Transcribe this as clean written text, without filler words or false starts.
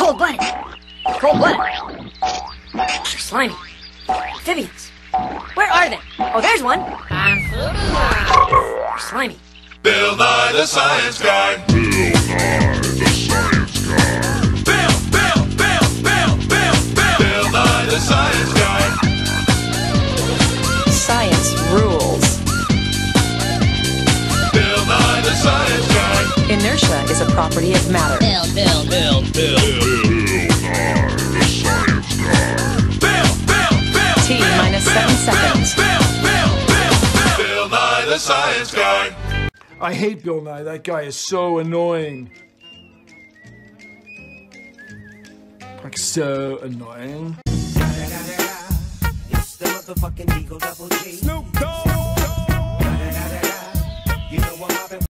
Cold-blooded. Cold-blooded. They're slimy. Amphibians. Where are they? Oh, there's one. They're slimy. Bill Nye the Science Guy. Bill Nye the Science Guy. Bill Nye the Science Guy. Science rules. Bill Nye the Science Guy. Inertia is a property of matter. Bill Nye the Science Guy. T minus 7 seconds. Bill Nye the Science Guy. I hate Bill Nye. That guy is so annoying. Like, so annoying. It's the motherfucking Eagle Double G. Snoop Dogg!